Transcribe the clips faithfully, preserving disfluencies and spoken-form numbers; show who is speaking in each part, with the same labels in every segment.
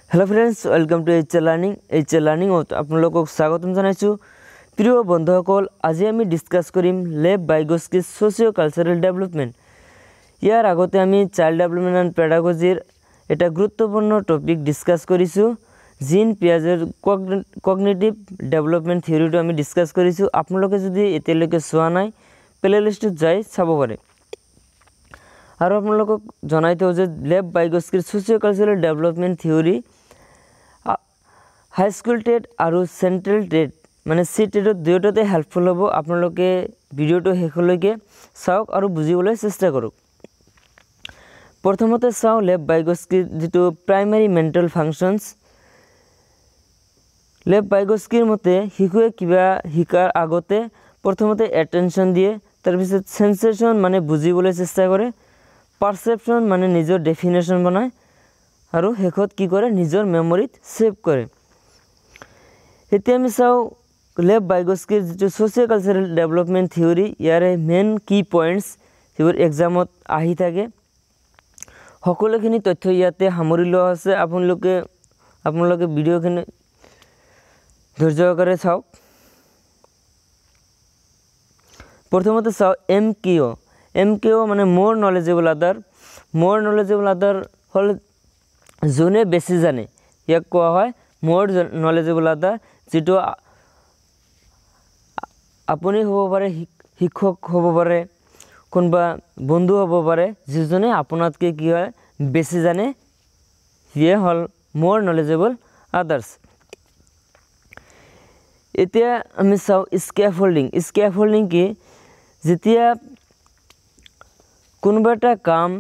Speaker 1: Hello friends welcome to H learning H learning आपलोगों स्वागतम जानाइछु प्रिय बंधुসকল আজি আমি ডিসকাস করিম লেভ বাইগস্কিৰ সোশিও কালচারাল ডেভেলপমেন্ট ইয়াৰ আগতে আমি চাইল্ড ডেভেলপমেন্ট এন্ড পেডাগজিৰ এটা গুৰুত্বপূৰ্ণ টপিক ডিসকাস কৰিছো জিন পিয়াজৰ কগনিটিভ ডেভেলপমেন্ট থিওৰিটো আমি ডিসকাস কৰিছো আপোনালোকে যদি এতিয়ালৈকে চোৱা নাই প্লেলিষ্টত যাই চাব পাৰে আৰু আপোনালোকক জনাই থওঁ যে লেভ বাইগস্কিৰ socio cultural development theory high school TET और सेंट्रल टेट माने सी टेटत दुयोटाते हेल्पफुल हबो आपनालोके भिडिओটো हेखলৈকে চাওক আৰু বুজিবলৈ চেষ্টা কৰক প্ৰথমতে চাও লেভ বাইগস্কিৰ যেটো প্ৰাইমাৰী মেন্টাল ফাংচনস লেভ বাইগস্কিৰ মতে শিশুৱে কিবা শিকাৰ আগতে প্ৰথমতে এটেনশন দিয়ে তাৰ পিছত সেন্সেশন মানে বুজিবলৈ চেষ্টা কৰে পারসেপশন মানে নিজৰ ডেফিনেশন বনায় আৰু হেকত কি কৰে নিজৰ মেমৰিত সেভ কৰে এতিয়া আমি চাও লেভ বাইগস্কিৰ যেটো সোশিও কালচারাল ডেভেলপমেন্ট থিওরি ইয়াৰে মেইন কি পয়েন্টস যেবোৰ এক্সামত আহি থাকে সকলোখিনি তথ্য ইয়াতে সামৰি লোৱা আছে আপোনালোকে আপোনালোকে ভিডিওখিনি ধৈৰ্য সহকাৰে চাওক প্ৰথমতে চাও এম কিউ এম কিউ মানে মোর নলেজেবল আদার মোর নলেজেবল আদার হল জোনে বেছি জানে ইয়াক কোৱা হয় মোর নলেজেবল আদার যেটো আপুনি হ'ব পাৰে শিক্ষক হ'ব পাৰে কোনবা বন্ধু হ'ব পাৰে যিজনে আপোনাতকে কি হয় বেছি জানে ইয়ে হল মোর নলেজেবল আদার্স এতিয়া আমি চাও স্ক্যাফোল্ডিং স্ক্যাফোল্ডিং কি যেতিয়া কোনবা এটা কাম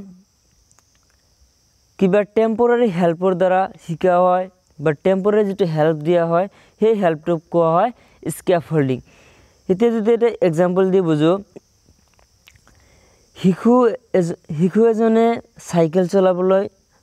Speaker 1: কিবা টেম্পোরারি হেল্পৰ দ্বাৰা শিকা হয় বা টেম্পোরারি যেটো হেল্প দিয়া হয় সেই হেল্পটো কোৱা হয় স্ক্যাফোল্ডিং এতিয়া যদি এটা এক্সাম্পল দি বুজো শিশু শিশু এজনে সাইকেল চলাবলৈ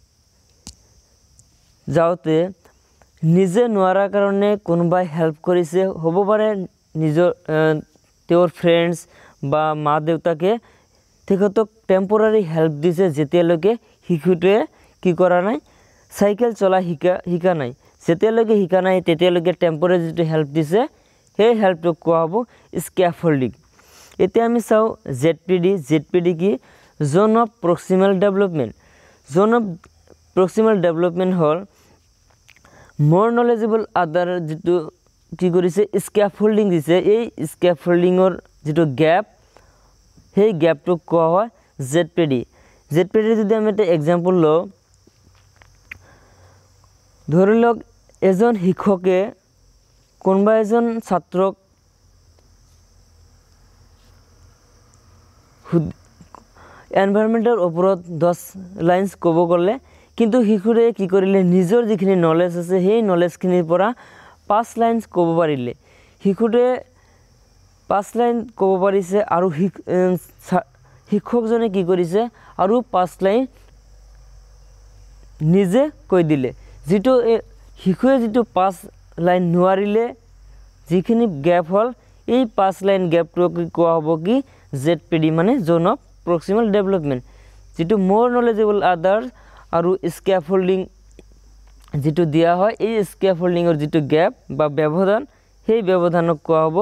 Speaker 1: যাওতে নিজে নোৱাৰা কাৰণে কোনবাই হেল্প কৰিছে হ'ব পাৰে নিজৰ তেওঁৰ ফ্ৰেন্ডস বা মা দেউতাকে তেখেতক টেম্পোরারি হেল্প দিছে যেতিয়ালৈকে শিশুটোৱে কি কৰা নাই সাইকেল চলা শিকা শিকা নাই যেতিয়ালৈকে শিকা নাই তেতিয়ালৈকে টেম্পোরারি যেটো হেল্প দিছে সেই হেল্পটো কোৱা হ'ব স্ক্যাফোল্ডিং এতিয়া আমি চাও জেডপিডি জেডপিডি কি zone of proximal development zone of proximal development হল মোর নলেজেবল আদার যেটো কি কৰিছে স্ক্যাফোল্ডিং দিছে এই স্ক্যাফোল্ডিংৰ যেটো গ্যাপ সেই গ্যাপটো কোৱা হয় জেডপিডি জেডপিডি যদি আমি এটা এক্সাম্পল লও ধৰি লওক এজন শিক্ষকে কোনবা এজন ছাত্ৰক এনভায়রনমেন্টের ওপৰত দহ লাইনস ক'ব গলে কিন্তু শিশুৰে কি কৰিলে নিজৰ যিখিনি নলেজ আছে সেই নলেজখিনিৰ পৰা পাঁচ লাইনস ক'ব পাৰিলে শিশুৰে পাঁচ লাইন ক'ব পাৰিছে আৰু শিক্ষকজনে কি কৰিছে আৰু পাঁচ লাইন নিজে কৈ দিলে যেটো শিশুৱে যেটো পাঁচ লাইন নোৱাৰিলে যিখিনি গ্যাপ হল এই পাঁচ লাইন গ্যাপটো কোৱা হ'ব কি জেডপিডি মানে জোন অফ প্ৰক্সিমাল ডেভেলপমেন্ট যেটো মোর নলেজেবল আদার আৰু স্ক্যাফোল্ডিং যেটো দিয়া হয় এই স্ক্যাফোল্ডিংৰ যেটো গ্যাপ বা ব্যবধান সেই ব্যবধানক কোৱা হ'ব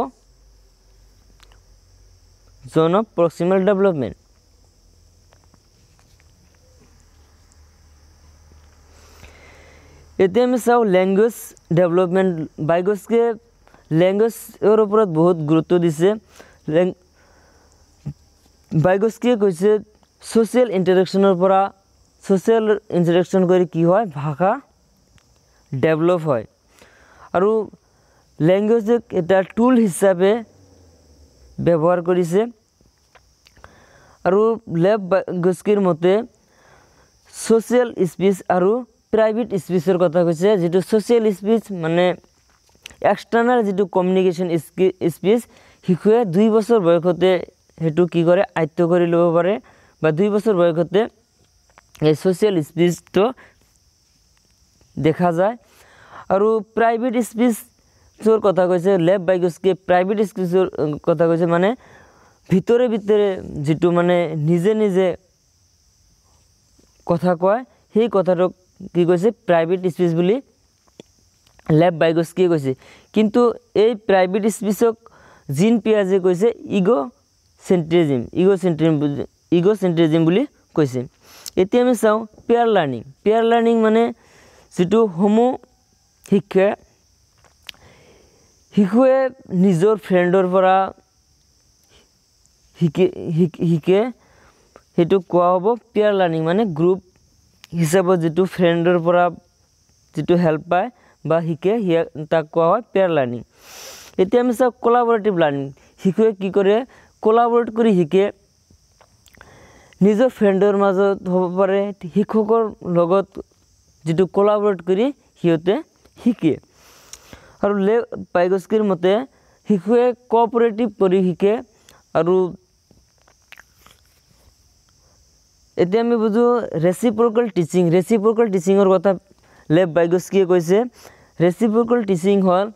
Speaker 1: জোন অফ প্ৰক্সিমাল ডেভেলপমেন্ট এতিয়া আমি চাও ল্যাঙ্গুয়েজ ডেভেলপমেন্ট বাইগস্কে ল্যাঙ্গুয়েজৰ ওপৰত বহুত গুৰুত্ব দিছে বাইগস্কে কৈছে সোশ্যাল ইন্টাৰেকশনৰ পৰা সোশ্যাল ইন্টাৰেকশন কৰি কি হয় ভাষা ডেভেলপ হয় আৰু ল্যাঙ্গুয়েজক এটা টুল হিচাপে ব্যৱহাৰ কৰিছে আৰু লেভ বাইগস্কিৰ মতে সোশ্যাল স্পিচ আৰু प्राइवेट स्पीचर कथा কৈছে যেটো সোশ্যাল স্পিচ মানে এক্সটার্নাল যেটো কমিউনিকেশন স্পিচ শিশুৱে দুই বছৰ বয়সতে হেতু কি কৰে আয়ত্ত কৰি লব পাৰে বা দুই বছৰ বয়সতে এই সোশ্যাল স্পিচটো দেখা যায় আৰু প্ৰাইভেট স্পিচৰ কথা কৈছে লেভ বাইগস্কি প্ৰাইভেট স্পিচৰ কথা কৈছে মানে ভিতৰে ভিতৰে যেটো মানে নিজে নিজে কথা কয় সেই কথাটো কি কৈছে প্ৰাইভেট স্পেচ বুলি লেভ ভাইগস্কিয়ে কৈছে কিন্তু এই প্ৰাইভেট স্পেচক জিন পিয়াজে কৈছে egocentrism egocentrism egocentrism বুলি কৈছে এতিয়া আমি চাও পেয়াৰ লাৰ্নিং পেয়াৰ লাৰ্নিং মানে যেটো হোমো শিক্ষা শিশুৱে নিজৰ ফ্ৰেণ্ডৰ পৰা শিকে শিকে হেতু কোৱা হ'ব পেয়াৰ লাৰ্নিং মানে গ্ৰুপ হিচাপত যেটো ফ্ৰেণ্ডৰ পৰা যেটো হেল্প পায় বা শিকে তাক কোৱা হয় পেয়াৰ লাৰ্নিং এতিয়া আমি চাও কোলাবৰেটিভ লাৰ্নিং শিশুৱে কি কৰে কোলাবৰেট কৰি শিকে নিজৰ ফ্ৰেণ্ডৰ মাজত হ'ব পাৰে শিক্ষকৰ লগত যেটো কোলাবৰেট কৰি হিয়তে শিকে আৰু লেভ ভাইগস্কিৰ মতে শিশুৱে কোঅপাৰেটিভ কৰি শিকে আৰু এতিয়া আমি বুজো ৰেচিপ্ৰকাল টিচিং ৰেচিপ্ৰকাল টিচিংৰ কথা লেভ ভাইগস্কিয়ে কৈছে ৰেচিপ্ৰকাল টিচিং হ'ল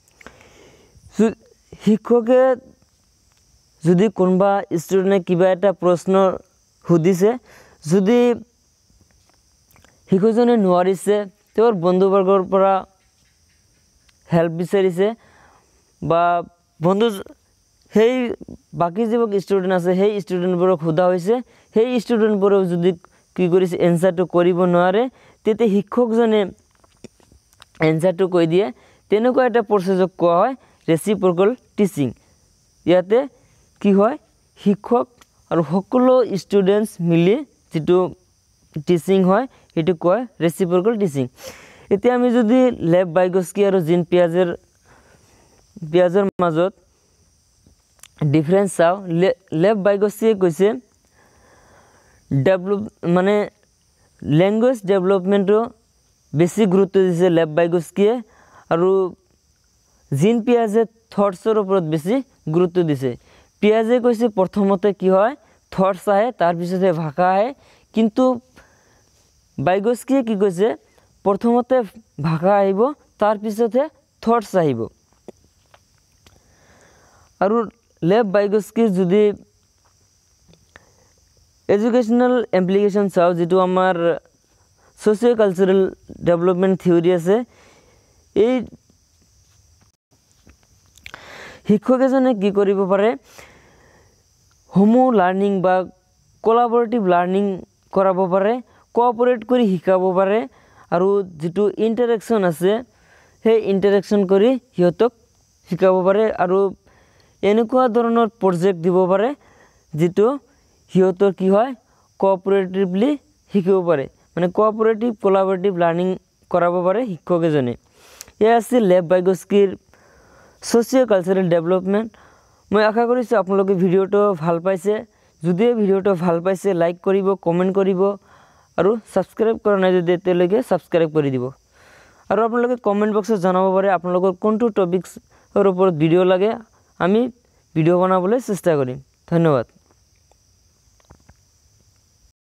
Speaker 1: শিক্ষকে যদি কোনবা ষ্টুডেণ্টে কিবা এটা প্ৰশ্ন সুধিছে যদি শিশুজনে নোৱাৰিছে তেওঁৰ বন্ধুবৰ্গৰ পৰা হেল্প বিচাৰিছে বা বন্ধু সেই বাকি যিবোৰ ষ্টুডেণ্ট আছে সেই ষ্টুডেণ্টবোৰক সোধা হৈছে সেই ষ্টুডেণ্টবোৰে যদি কি কৰিছে এনসাৰটো কৰিব নোৱাৰে তেতে শিক্ষকজনে এনসাৰটো কৈ দিয়ে তেনেকুৱা এটা প্ৰচেছক কোৱা হয় ৰেচিপ্ৰকাল টিচিং ইয়াতে কি হয় শিক্ষক আৰু সকলো ষ্টুডেণ্টছ মিলি যেটো টিচিং হয় এটো কয় ৰেচিপ্ৰকাল টিচিং এতিয়া আমি যদি লেভ ভাইগস্কি আৰু জিন পিয়াজেৰ পিয়াজেৰ মাজত ডিফাৰেন্স চাও লেভ ভাইগস্কিয়ে কৈছে ডেভেলপ মানে ল্যাঙ্গুৱেজ ডেভেলপমেন্টৰ বেছি গুৰুত্ব দিছে লেভ ভাইগস্কিয়ে আৰু জিন পিয়াজে থটছৰ ওপৰত বেছি গুৰুত্ব দিছে পিয়াজে কৈছে প্ৰথমতে কি হয় থটছ আহে তাৰ পিছতে ভাষা আহে কিন্তু ভাইগস্কিয়ে কি কৈছে প্ৰথমতে ভাষা আহিব তাৰ পিছতে থটছ আহিব আৰু লেভ ভাইগস্কিৰ যদি এডুকেশনাল ইমপ্লিকেশন চাও যেটো আমাৰ সোশিও কালচারাল ডেভেলপমেন্ট থিওরি আছে এই শিক্ষক এজনে কি কৰিব পাৰে হোমো লাৰ্নিং বা কোলাবৰেটিভ লাৰ্নিং কৰাব পাৰে কোঅপাৰেট কৰি শিকাব পাৰে আৰু যেটো ইন্টাৰেকশন আছে সেই ইন্টাৰেকশন কৰি হিয়তক শিকাব পাৰে আৰু এনেকুৱা ধৰণৰ প্ৰজেক্ট দিব পাৰে যেটো হিয়তৰ কি হয় কোঅপাৰেটিভলি শিকিব পাৰে মানে কোঅপাৰেটিভ কোলাবৰেটিভ লাৰ্নিং কৰাব পাৰে শিক্ষক এজনে এয়া আছে লেভ ভাইগস্কিৰ সোশিও কালচারাল ডেভেলপমেন্ট মই আশা কৰিছো আপোনালোকে ভিডিওটো ভাল পাইছে যদি ভিডিওটো ভাল পাইছে লাইক কৰিব কমেন্ট কৰিব আৰু সাবস্ক্ৰাইব কৰা নাই যদি তেলৈকে সাবস্ক্ৰাইব কৰি দিব আৰু আপোনালোকে কমেন্ট বক্সত জনাব পাৰে আপোনালোকৰ কোনটো টপিকছৰ ওপৰত ভিডিও লাগে আমি ভিডিও বনাবলৈ চেষ্টা কৰিম ধন্যবাদ।